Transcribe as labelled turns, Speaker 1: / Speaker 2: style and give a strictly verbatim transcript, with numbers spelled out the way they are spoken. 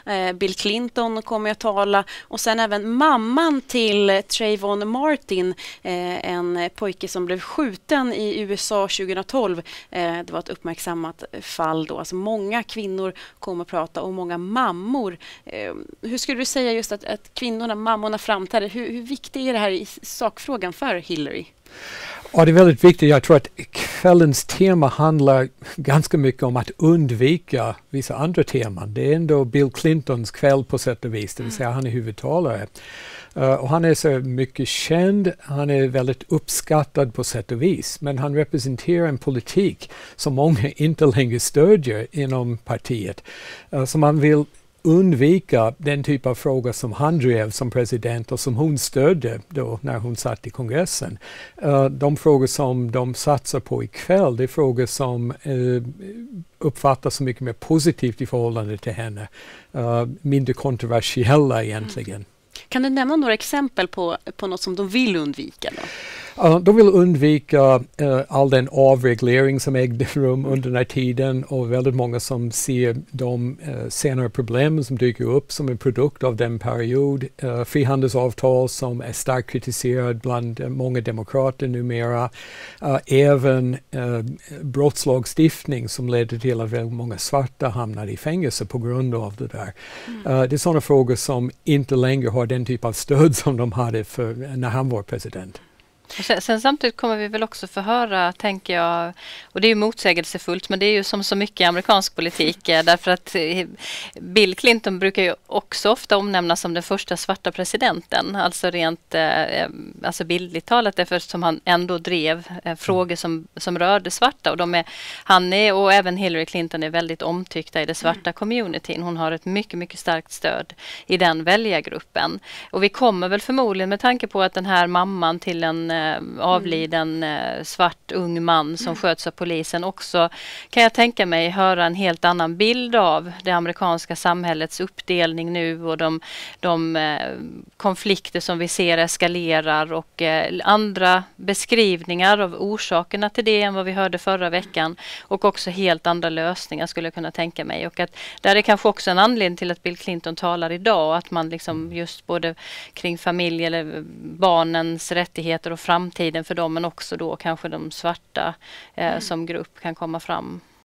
Speaker 1: Eh, Bill Clinton kommer att tala och sen även mamman till Trayvon Martin, eh, en pojke som blev skjuten i U S A tjugohundratolv. Eh, det var ett uppmärksammat fall då. Alltså många kvinnor kommer att prata och många mammor. Eh, hur skulle du säga just att, att kvinnorna, mammorna framträder? Hur, hur viktigt är det här i sakfrågan för Hillary?
Speaker 2: Ja, det är väldigt viktigt. Jag tror att kvällens tema handlar ganska mycket om att undvika vissa andra teman. Det är ändå Bill Clintons kväll på sätt och vis, det vill säga han är huvudtalare. Uh, och han är så mycket känd, han är väldigt uppskattad på sätt och vis, men han representerar en politik som många inte längre stödjer inom partiet. Uh, så man vill undvika den typ av frågor som han drev som president och som hon stödde då när hon satt i kongressen. Uh, de frågor som de satsar på ikväll, det är frågor som uh, uppfattas så mycket mer positivt i förhållande till henne. Uh, mindre kontroversiella egentligen. Mm.
Speaker 1: Kan du nämna några exempel på, på något som de vill undvika då?
Speaker 2: Uh, de vill undvika uh, all den avreglering som ägde rum under den här tiden och väldigt många som ser de uh, senare problemen som dyker upp som en produkt av den period. Uh, frihandelsavtal som är starkt kritiserad bland uh, många demokrater numera. Uh, även uh, brottslagstiftning som leder till att väldigt många svarta hamnar i fängelse på grund av det där. Mm. Uh, det är sådana frågor som inte längre har den typ av stöd som de hade för, när han var president.
Speaker 3: Sen, sen samtidigt kommer vi väl också förhöra, tänker jag, och det är ju motsägelsefullt, men det är ju som så mycket i amerikansk politik, eh, därför att eh, Bill Clinton brukar ju också ofta omnämnas som den första svarta presidenten, alltså rent eh, alltså bildligt talat, eftersom han ändå drev eh, frågor som, som rörde svarta, och de är, han är, och även Hillary Clinton är väldigt omtyckta i det svarta communityn. Hon har ett mycket, mycket starkt stöd i den väljargruppen. Och vi kommer väl förmodligen, med tanke på att den här mamman till en avliden mm. svart ung man som mm. sköts av polisen också, kan jag tänka mig höra en helt annan bild av det amerikanska samhällets uppdelning nu och de, de eh, konflikter som vi ser eskalerar och eh, andra beskrivningar av orsakerna till det än vad vi hörde förra veckan, och också helt andra lösningar skulle jag kunna tänka mig. Och att där är kanske också en anledning till att Bill Clinton talar idag, att man liksom just både kring familj eller barnens rättigheter och framtiden för dem, men också då kanske de svarta eh, mm. som grupp kan komma fram.